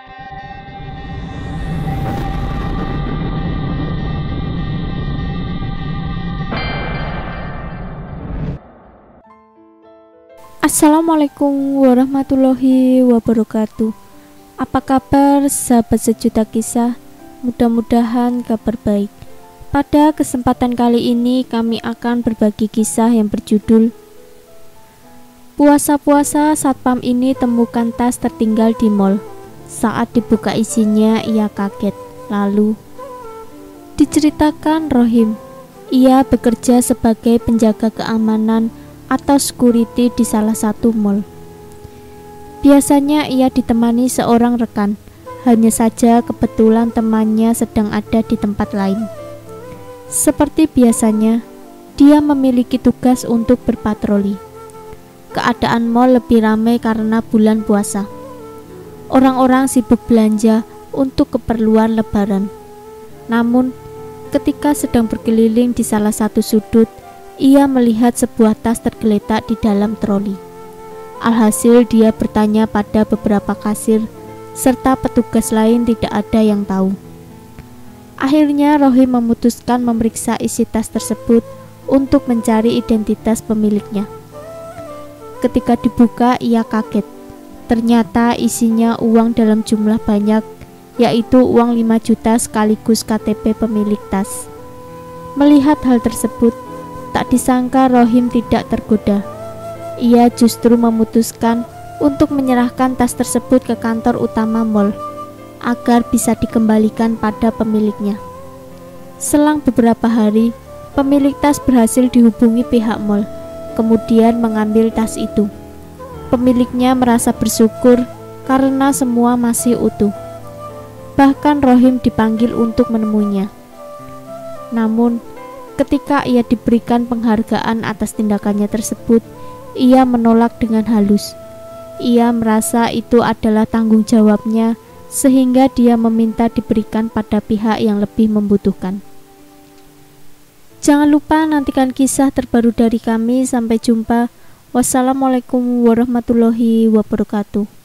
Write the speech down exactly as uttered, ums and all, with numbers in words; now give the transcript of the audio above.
Assalamualaikum warahmatullahi wabarakatuh. Apa kabar sahabat sejuta kisah? Mudah-mudahan kabar baik. Pada kesempatan kali ini kami akan berbagi kisah yang berjudul Puasa-puasa satpam ini temukan tas tertinggal di mall. Saat dibuka isinya ia kaget. Lalu diceritakan Rohim, ia bekerja sebagai penjaga keamanan atau security di salah satu mall. Biasanya ia ditemani seorang rekan, hanya saja kebetulan temannya sedang ada di tempat lain. Seperti biasanya, dia memiliki tugas untuk berpatroli. Keadaan mall lebih ramai karena bulan puasa. Orang-orang sibuk belanja untuk keperluan lebaran. Namun, ketika sedang berkeliling di salah satu sudut, ia melihat sebuah tas tergeletak di dalam troli. Alhasil dia bertanya pada beberapa kasir, serta petugas lain tidak ada yang tahu. Akhirnya Rohim memutuskan memeriksa isi tas tersebut untuk mencari identitas pemiliknya. Ketika dibuka ia kaget. Ternyata isinya uang dalam jumlah banyak, yaitu uang lima juta sekaligus K T P pemilik tas. Melihat hal tersebut, tak disangka Rohim tidak tergoda. Ia justru memutuskan untuk menyerahkan tas tersebut ke kantor utama mall agar bisa dikembalikan pada pemiliknya. Selang beberapa hari, pemilik tas berhasil dihubungi pihak mall, kemudian mengambil tas itu. Pemiliknya merasa bersyukur karena semua masih utuh. Bahkan Rohim dipanggil untuk menemuinya. Namun, ketika ia diberikan penghargaan atas tindakannya tersebut, ia menolak dengan halus. Ia merasa itu adalah tanggung jawabnya, sehingga dia meminta diberikan pada pihak yang lebih membutuhkan. Jangan lupa nantikan kisah terbaru dari kami. Sampai jumpa. Wassalamualaikum warahmatullahi wabarakatuh.